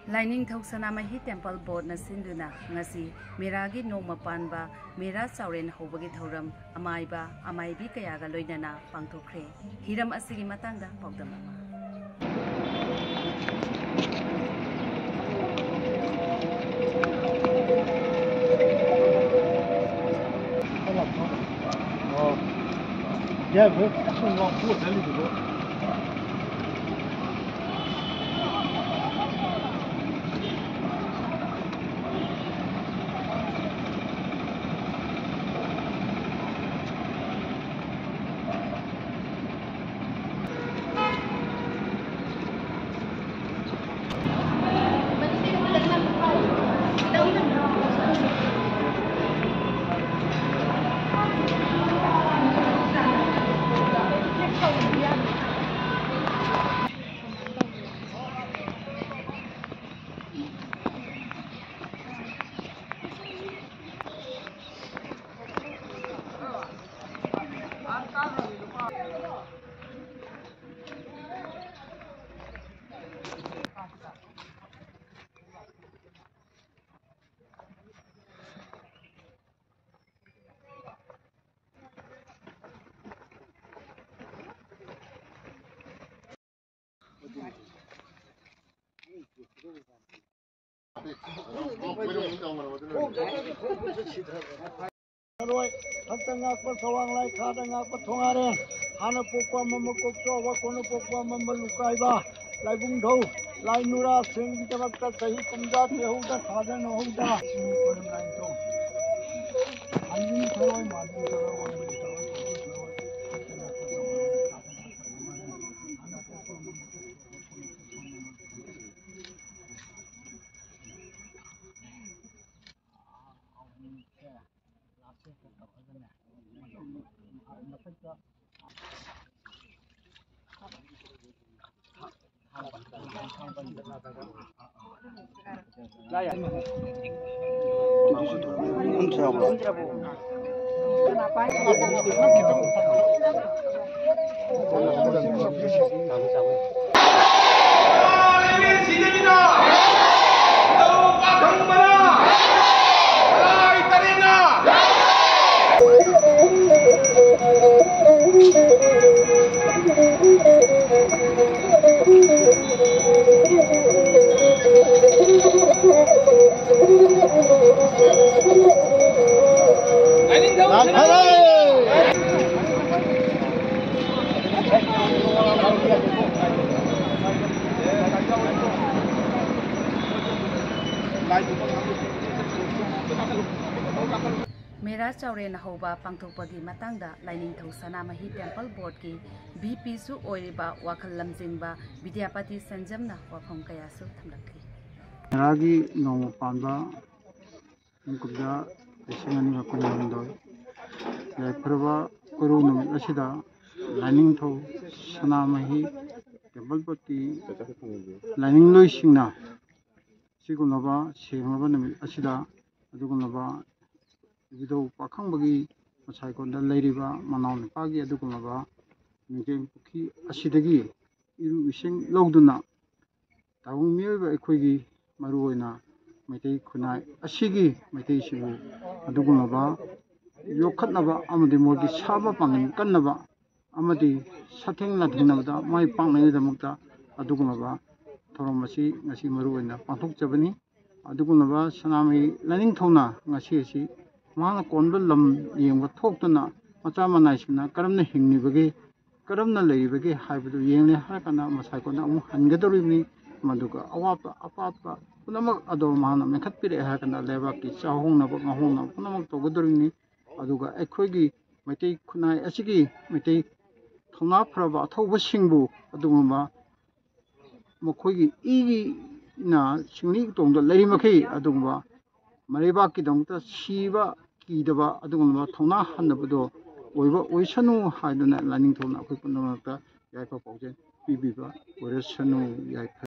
Lainingthau Sanamahi Temple Board na sinduna ngasi Meragi Noma Panba Mera Sauren Hobagi Thoram Amaiba Amaibi Kayaga Loinana Pangthokre Hiram asigi matangda paudam ama Yeah, but that's one wrong foot, I need to go. Hatangakpa sawang lai khadangakpa thongare hana pokpa mama kokso wa kono pokpa mama lukaiba lai bungthau lai nura sing bitabakta sahi kumja te houda khadan houda kono lai to anni tholoi madu tholoi Mera Sauren Hoba Pangthokpagi matangda Lainingthau Sanamahi Temple Board ki BP su oiriba wakal lamjingba Vidyapati Sanjamna wafam kayasu thamlakli Meragi Noma Panba Mukubja Esingani Makunandoi Yaipurba Kurunum Asida Lainingthau Sanamahi Temple Board ki Laining Loisingna Sigunaba Singaba Nami Asida Adugunaba Video Pakambagi Masaikonda Ladiba Manon Pagi Adugunaba Ningem Puki Asidagi Iru Ising Loduna Tawung Miba Equigi Maruina Mete Kunai Asigi Mete Shibu Adugunaba Yokatnaba Amadi Morgi Saba Pangin Kanaba Amadi Sating Latinabda My Pangay the Mukta Adugunaba Toromasi Nasi Maruina Pantuk Jabani Adugunaba Sanami Lainingthona Nasi Mana Konda Lam Ying Tokana Matama Naishna Karamna Hingnibagi Karamna Labagi Hybrid Yang Harakana Masakona Hangadori Maduka Awapa Apapa Punamak Adormana Makatpiri Hakana Levaki Sahona Mahona Punamak Togodorini Aduga Equigi Mate Kunai Asigi Mate Tona Prava Toba Singbu Adumba Mokogi Igi Na Singli Dong the Lady Maki Adumba Maribaki Dongta Shiva Kidaba Adumba Tona Hanabado Oisanu Hidana Landing Tona Kupunamaka Yaipa Pogen Bibiba Oresanu Yaipa.